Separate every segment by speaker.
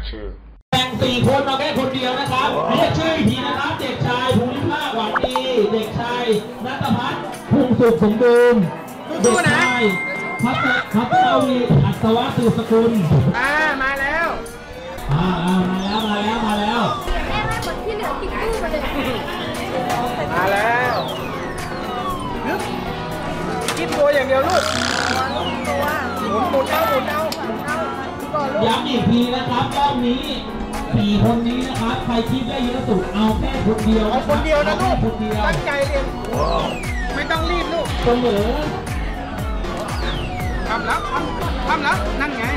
Speaker 1: ชื่อ
Speaker 2: แบ่ง4 คนมาแค่คนเดียวนะครับเรียกชื่ออีกทีนะครับเด็กชายภูริภาคหวังดีเด็กชายณัฐพัฒน์ภูมิสุขสมบูรณ์เด็กชายพัฒนาวีอัศวะสืบสกุล
Speaker 3: มาแล้ว
Speaker 2: มาแล้ว
Speaker 4: แม่ให้คนที่เหลือติดตู้มาเลย
Speaker 3: มาแล้วกินตัวอย่างเดียวลูกหมุนเอา
Speaker 2: ย้ำอีกทีนะครับรอบนี้4 คนนี้นะครับใครคิดได้เยอะสุดเอาแค่คนเดียว
Speaker 3: เอาคนเดียวนะลูก
Speaker 2: คนเดียว
Speaker 3: ตั้งใจเรียนไม่ต้องรีบลูก
Speaker 2: เสมอ
Speaker 3: ทำแล้วนั่นไง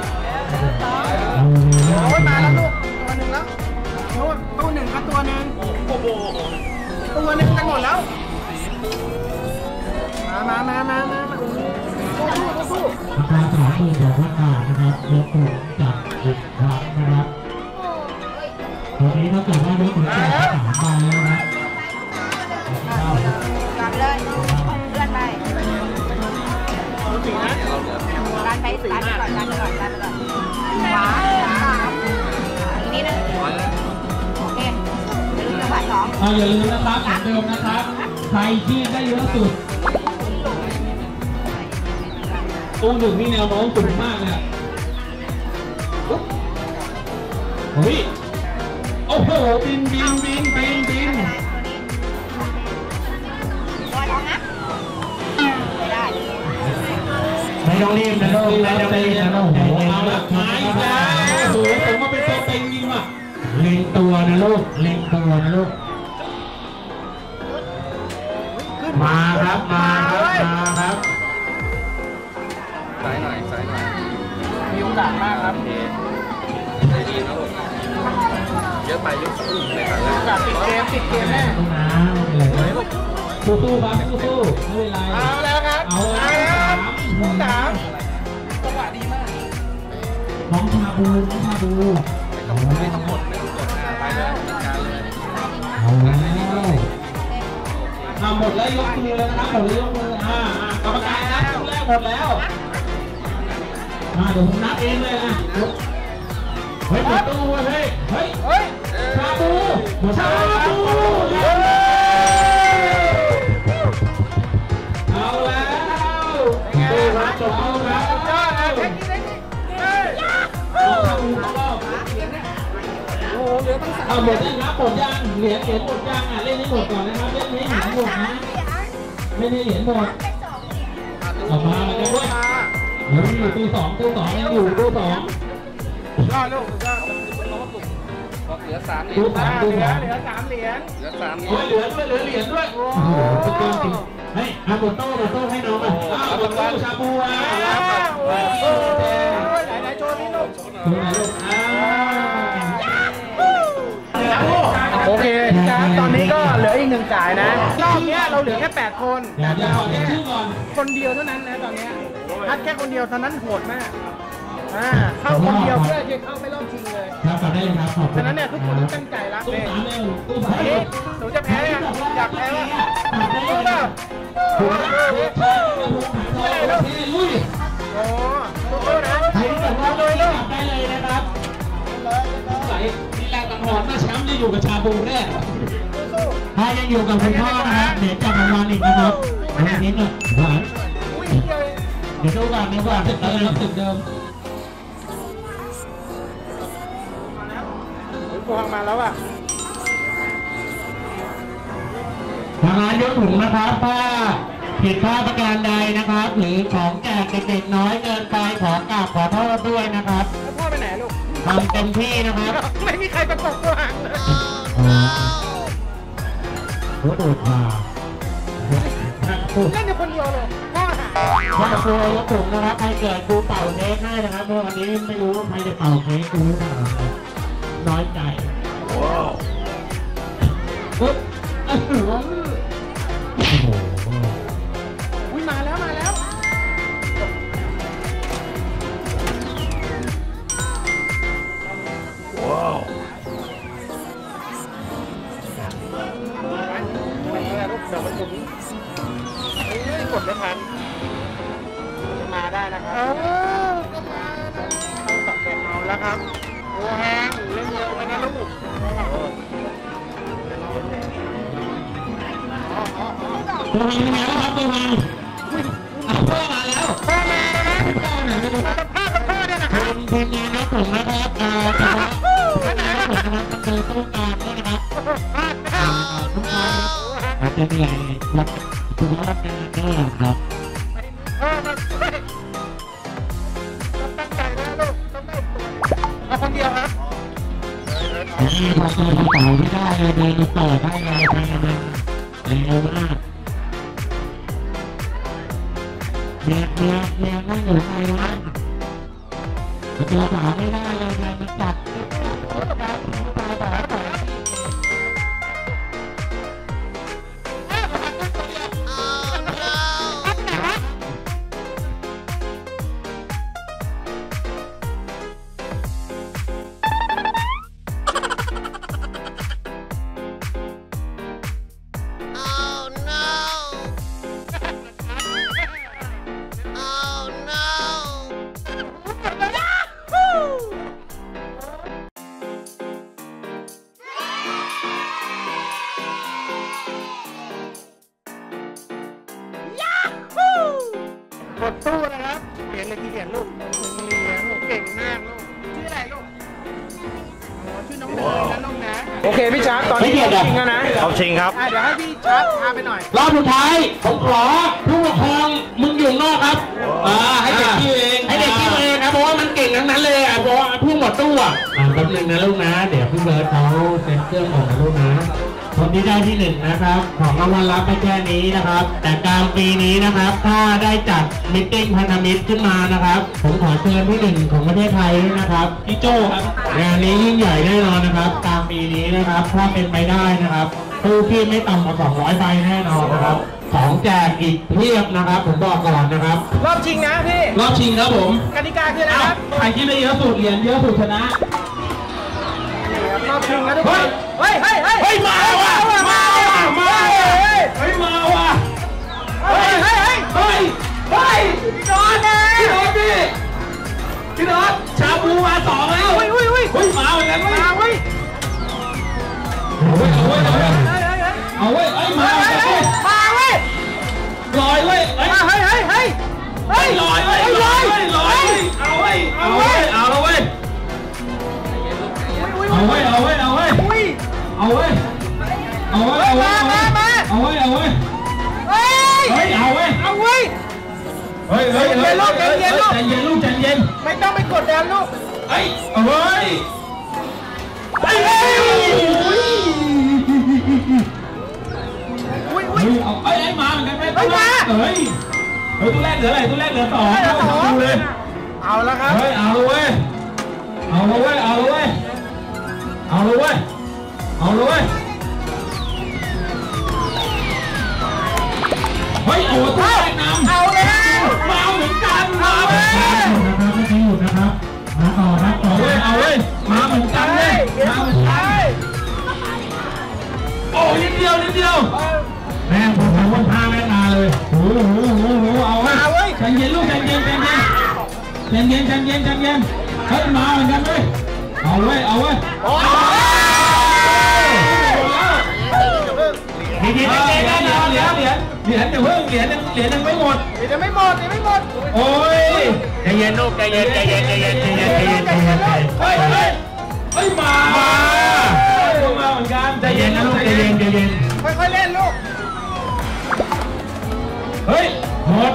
Speaker 3: โอ้ยมาแล้วลูกตัวหนึ่งแล้วนู่นตัวหนึ่งกับตัวหนึ่งตัวหนึ่งกันหมดแล้วมาสู้
Speaker 2: ราคา32,000 บาทนะครับยกถุงจับ1 ครั้งนะครับตอนนี้ถ้าเกิดว่ายกถุงจับ3 ใบแล้วนะ
Speaker 4: กลับเลยเลื่อนไปการไปก่อนขวาอีกนิดนึงโอเคจังหวะ2
Speaker 2: อย่าลืมนะครับเหมือนเดิมนะครับใครที่ได้เยอะสุดตู้ 1นี่แนวโน้มสูงมากเลยเฮ้ยโอ้โหบินไม่ต้องรีบนะลูกไม่ต้องรีบนะลูกเอาหลักไม้นะโอ้โหผมมาเป็นตัวเต็งจริงว่ะเล็งตัวนะลูกมาครับ
Speaker 1: สายหน่อย
Speaker 3: มีโอกาสมากครับ
Speaker 1: ได้ดีนะผมเยอะไปลึกไม่ทันแล้ว
Speaker 3: โอกาสติดเกมแน่
Speaker 2: สู้ครับสู้ไม่เป็นไร
Speaker 3: เอาแล้วครับเอาแล้วคู่3จังหวะดีมาก
Speaker 2: น้องชาบู
Speaker 1: ไม่ต้องกดไปเลยการเลย
Speaker 2: เอาแล้วหมดแล้วยกมือเลยนะครับหมดแล้วยกมือกรรมการนับแรกหมดแล้วเดี๋ยวผมนับเองเลยนะเฮ้ยหมดตู้เฮ้ยชาบูเอาแล้วตู้รับจบตู้รับ
Speaker 3: ยอดนะเทคนิค
Speaker 2: ชาบูเข้ารอบ
Speaker 3: โอ้โหเหลือตั้ง3
Speaker 2: หมดยังครับหมดยังเหรียญหมดยังเล่นให้หมดก่อนนะครับเล่นให้เหรียญหมดนะไม่ได้เหรียญหมดออกมาแล้วด้วยเดี๋ยวอยู่ตู้2ยังอยู่ตู้2
Speaker 3: ยอดลูกยอด
Speaker 1: เหลือ3 เหรียญ
Speaker 3: เหลือ3 เหรียญเหลือ3 เหรียญ
Speaker 2: ด้วยโอ้โหสุดยอดจริงเฮ้ยหมดโต้ให้น้องมาหมดโต้ชาบูไหน
Speaker 3: โชว์นี่ลูกโอเคตอนนี้ก็เหลืออีก1 จ่ายนะรอบนี้เราเหลือแค่8 คนคนเดียวเท่านั้นนะตอนนี้คัดแค่คนเดียวเท่านั้นโหดมากเข้าคนเดียวเพื่อจะเข้าไปรอบชิงเลย
Speaker 2: ครับได้ครับขอบคุณ
Speaker 3: ฉะนั้นเนี่ยทุกคนตั้งใจรักเลยหนูจะแพ้อยากแพ้ว่ารู้ป่ะโอ้โหนะ
Speaker 2: ใครที่แบบว่าเลยลูกได้เลยนะครับใส่นี่แรงตังหอนมาแชมป์จะอยู่กับชาบูแน่ถ้ายังอยู่กับคุณพ่อนะครับเดี๋ยวจับรางวัลอีกนะครับอันนี้หน่อยเดี๋ยวดูก่อนตึกเดิม
Speaker 3: พวงมาแล้วอ่ะ
Speaker 2: ทางร้านยกถุงนะครับถ้าผิดพลาดประการใดนะครับหรือของแจกเด็กๆน้อยเกินไปขอโทษด้วยนะครับ
Speaker 3: พ่อไปไหนลูก
Speaker 2: ทำเต็มที่นะครับ
Speaker 3: ไม่มีใครประกบตัวห่างเลย
Speaker 2: หัวตูดมา
Speaker 3: เล่นอยู่คนเดียวเลยพ่อหา
Speaker 2: ครูยกถุงนะครับใครเกิดครูเป่าเค้กให้นะครับวันนี้ไม่รู้ว่าใครจะเป่าเค้กครูหรือเปล่าน้อยใจว้าวโอ้โห
Speaker 3: มาแล้วว้าวกดไม่ทันมาได้นะครับเข้าสับแกนเอาแล้วครับโอ้แฮ
Speaker 2: ตัวมาเป็นไงบ้างครับตัวมาพ่อมาแล้วพ่อมาแล้วพ่อไหนไม่รู้พ่อเนี่ยนะครับทีมงานนะผมนะครับจะมานะครับคือต้องการนะครับทุกคนอาจจะเหนื่อยรับสุขภาพงานด้วยครับ
Speaker 3: ตั้งใจนะลูกต้องได้เอาคนเดียวครับ
Speaker 2: นี่พอเจอกระเป๋าไม่ได้เลยเดินเปิดให้เลยไปเลยเร็วมากเมียนั่งอยู่ในร้านเจอกระเป๋าไม่ได้เลยมันจับ
Speaker 3: กดตู้นะครับเขียนเลยที่เขียนลูกเรียนลูกเก่งมากลูกชื่ออะไรลูกชื่อน้องเนยนะลูกนะโอเคพี่ชาร์ปตอนนี้เขาชิงแล้วนะ
Speaker 1: เขาชิงครับ
Speaker 3: เดี๋ยวให้พี่ชาร์ปพาไปหน่อย
Speaker 2: รอบสุดท้ายผมขอผู้ปกครองมึงอยู่นอกครับให้เด็กคิวเองให้เด็กคิวเองครับเพราะว่ามันเก่งทั้งนั้นเลยเพราะว่าผู้หมดตู้แป๊บนึงนะลูกนะเดี๋ยวพี่เบิร์ดเขาเซ็นเครื่องของนะลูกนะคนที่ได้ที่1นะครับของรางวัลรับไม่แค่นี้นะครับแต่กลางปีนี้นะครับถ้าได้จัดมิทติ้งพันธมิตรขึ้นมานะครับผมขอเชิญที่1ของประเทศไทยนะครับพี่โจ้ครับงานนี้ยิ่งใหญ่แน่นอนนะครับกลางปีนี้นะครับถ้าเป็นไปได้นะครับตู้ที่ไม่ต่ำกว่า200ใบแน่นอนนะครับของแจกอีกเพียบนะครับผมบอกก่อนนะครับ
Speaker 3: รอบชิงนะพี่
Speaker 2: รอบชิงครับผม
Speaker 3: กติกาคืออะไรครับ
Speaker 2: ใครที่ได้เยอะสุดเหรียญเยอะสุดชนะ
Speaker 3: รอบชิงนะทุกคนเฮ้ย
Speaker 2: มาว่ะเฮ้ยมาว่ะ
Speaker 3: เฮ้ยพี่น้อง
Speaker 2: พี่น้องชาบูมา2แล้วเฮ้ยมาเหมือนกัน
Speaker 3: มาเว้ย
Speaker 2: เอาเว้ยมาเว้ยลอยเว้ยลอยเว้ยใจเย็น
Speaker 3: ไม่ต้องไปกดดันลูก
Speaker 2: เอาเว้ยเอามาเหมือนกันไหมมาตู้แรกเหลืออะไรตู้แรกเหลือ2ดูเลย
Speaker 3: เอาแล้วครับ
Speaker 2: เอาเลยเว้ยเฮ้ยโอ้ตู้แรกนำ
Speaker 3: เอาแล้ว
Speaker 2: มาเหมือนกันมาเลยนะครับไม่ใช่หยุดนะครับมาต่อเอาเว้ยมาเหมือนกันเลยโอ้นิดเดียวแม่ผมทำวันพาแม่ตาเลยโอ้เอาเว้ยใจเย็นลูกใจเย็นเฮ้ยมาเหมือนกันเว้ยเอาเว้ยเหรียญยังไม่หมด
Speaker 3: โอ้
Speaker 2: ยใจเย็นลูกใจเย็นเฮ้ยมาเหมือนกันใจเย็นนะลูกใจเย็น
Speaker 3: ค่อยเล่นลูก
Speaker 2: เฮ้ยหมด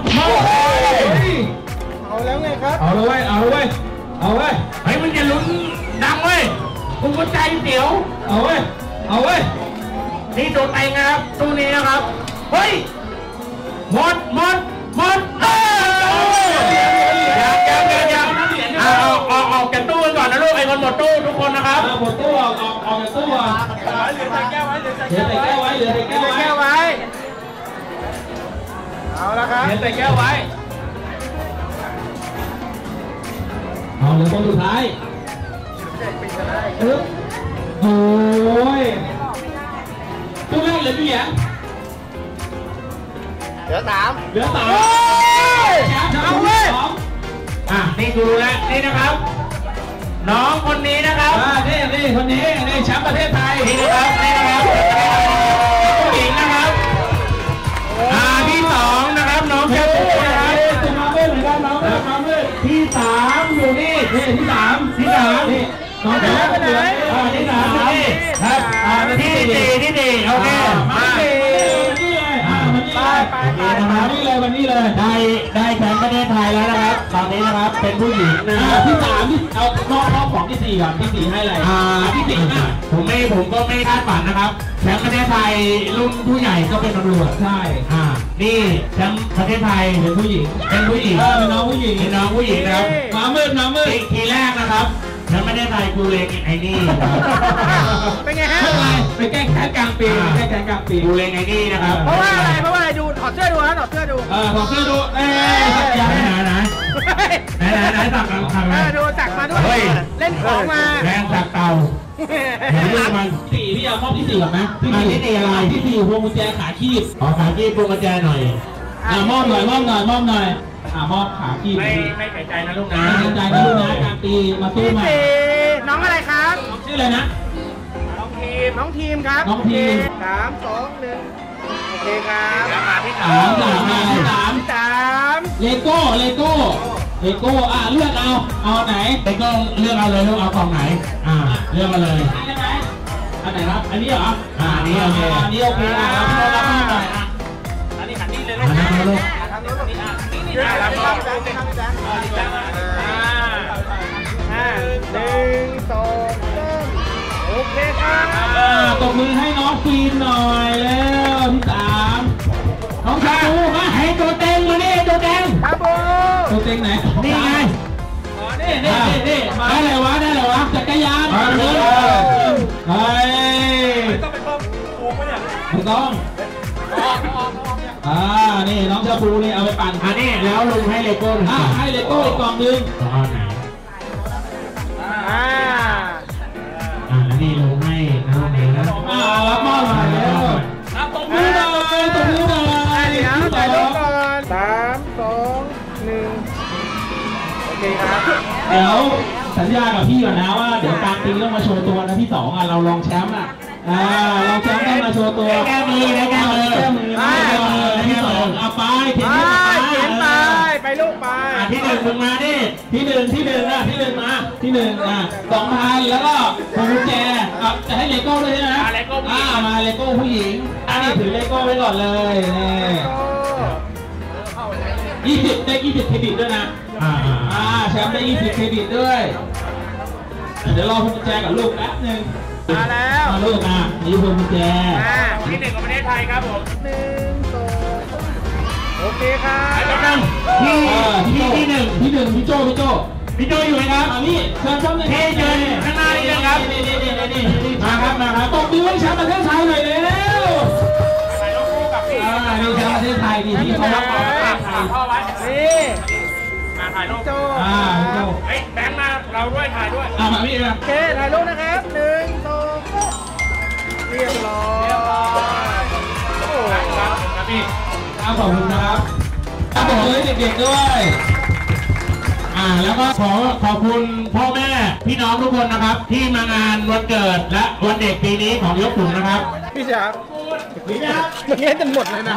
Speaker 3: เอาแล้วไงครับ
Speaker 2: เอาเลยเว้ยเฮ้ยมันจะลุ้นดังเว้ยคุณก็ใจเสียวเอาเว้ยนี่โดนไปครับตู้นี้นะครับเฮ้ยหมดเอาแกตู้กันก่อนนะลูกไอ้คนหมดตู้ทุกคนนะครับหมดตู้ออกจากตู้เหลือใส่แก้วไว้
Speaker 3: เอาละครับ
Speaker 2: เหลือใส่แก้วไว้เอาเหลือคนสุดท้ายโอ้ยตู้แรกเหลือกี่เหรียญ
Speaker 3: เหลือ3
Speaker 2: เอาเว้ยนี่ดูแลนี่นะครับน้องคนนี้นะครับนี่คนนี้นี่แชมป์ประเทศไทยนี่นะครับผู้หญิงนะครับที่3อยู่นี่ที่3นี่น้องแจ๊คไปไหนที่3นี่ครับที่4โอเคมาวันนี้เลยได้แชมป์ประเทศไทยแล้วนะครับตอนนี้นะครับเป็นผู้หญิงนะที่3ที่เอานอกของที่4ก่อนที่4ให้อะไรที่4ผมก็ไม่คาดฝันนะครับแชมป์ประเทศไทยรุ่นผู้ใหญ่ก็เป็นตำรวจใช่นี่แชมป์ประเทศไทยเป็นผู้หญิงเป็นน้องผู้หญิงนะครับมามืดทีแรกนะครับแชมป์ประเทศไทยกูเลงไอ้นี่
Speaker 3: เป็นไงฮะ
Speaker 2: ไปแก้แค้นกลางปีกูเลงไอ้นี่นะครับ
Speaker 3: เพราะว่าอะไรดูถอดเสื้อดูถอดเสื้อดู
Speaker 2: ไหนสักกัน
Speaker 3: ดูสักมาด้วยเล่นของมา
Speaker 2: แรงสักเต่าเรื่องมัน4พี่เอามอบที่4ก่อนไหมที่4อะไรที่4พวงกุญแจขาคีบขอขาคีบพวงกุญแจหน่อยมอบหน่อยมอบขาคีบไม่เสียใจนะลูกนะไม่เสียใจนะลูกนะการตีมาสู้มา
Speaker 3: น้องอะไรครับ
Speaker 2: ชื่ออะไรนะ
Speaker 3: น้องทีมครับ3 2 1โอเคครับ
Speaker 2: มาที่3เลโก้เลือกเอาไหนเลโก้เลือกเอาเลยลูกเอากล่องไหนเลือกมาเลยอันไหนครับอันนี้เหรออันนี้โอเคพี่โอรับหน่อยอันนี้ขันนี่เลยลูกรับหน่อย
Speaker 3: 1 2 3โอเคครับ
Speaker 2: ตบมือให้น้องฟีนหน่อยแล้วที่3น้องชาบูมาให้ตัวเต็งมานี่ตัวเต็งตัวเต็งไหนนี่ไงนี่ได้เลยวะจักรยานเฮ้ยต้องไปต้องถูกไหมเนี่ยไม่ต้องนี่น้องชาบูนี่เอาไปปั่นนี่แล้วลุงให้เลโก้ให้เลโก้อีกกล่องนึงนี่ลุงให้น้องนี่นะรับมอบหน่อยแล้วตบมือหน่อย
Speaker 3: เดี๋ยวถ่ายรูปก่อน3 2 1โอเคครับ
Speaker 2: เดี๋ยวสัญญากับพี่ก่อนนะว่าเดี๋ยวกลางปีต้องมาโชว์ตัวนะพี่2เราลองแชมป์ลองแชมป์ได้มาโชว์ตัวแก้มือที่2เอาไปเขียน
Speaker 3: ไปลูกไป
Speaker 2: ที่1มึงมาดิที่1มาที่1 2,000แล้วก็พวงกุญแจจะให้เลโก้ด้วยนะมาเลโก้ผู้หญิงนี่ถือเลโก้ไว้ก่อนเลยนี่20ได้20เครดิตด้วยนะแชมป์ได้20เครดิตด้วยเดี๋ยวรอพวงกุญแจกับลูกแป๊บนึง
Speaker 3: มาแล้ว
Speaker 2: ลูกนี่พวงกุญแจ
Speaker 3: ที่1ของประเทศไทยครับผม1 2โอเคครับ
Speaker 2: ที่1พี่โจอยู่ไหมครับนี่เชิญชมเลยเชิญข้างหน้านี่นะครับนี่มาครับตบมือให้แชมป์ประเทศไทยหน่อยเร็วถ่ายรูปคู่กับพี่นี่แชมป์ประเทศไทยนี่ที่เขารับของพ่อไว้
Speaker 3: นี่
Speaker 2: มาถ่ายรูปโจแบงค์มาเราด้วยถ่ายด้วยมาพี่นะ
Speaker 3: โอเคถ่ายรูปนะครับ1 2เรียบร้อย
Speaker 2: โอ้ครับพี่ขอบคุณนะครับบอกเลยเด็กๆด้วยแล้วก็ขอบคุณพ่อแม่พี่น้องทุกคนนะครับที่มางานวันเกิดและวันเด็กปีนี้ของยกขุนนะครับ
Speaker 3: พี่จ๋าเมื่อกี้จะหมดเลยนะ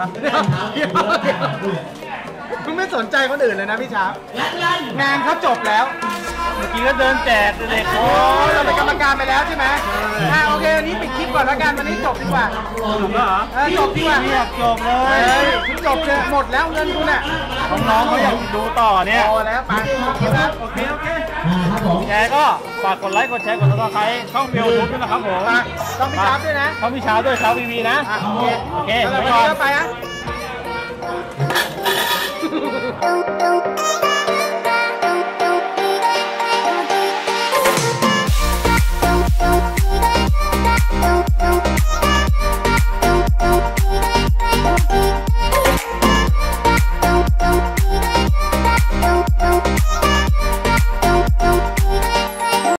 Speaker 3: คุณไม่สนใจคนอื่นเลยนะพี่ช้างานเขาจบแล้วเมื่อกี้ก็เดินแจกเด็กโอ้เราเป็นกรรมการไปแล้วใช่ไหมโอเควันนี้ปิดคลิปก่อนแล้วกันวันนี้จบดีกว่าจบแล้วเหรอจบดีกว่าจบเลยจบเลยหมดแล้วเงินคุณน่ะน้องๆเขาอยากดูต่อเนี่ยพอแล้วไปโอเคครับโอเคแชร์ก็ฝากกดไลค์กดแชร์กดซับสไครต์ช่องเบลทุกด้วยนะครับผมต้องมีชาร์ปด้วยนะต้องมีชาร์ปด้วยชาร์ปวีนะโอเคแล้วไปนะ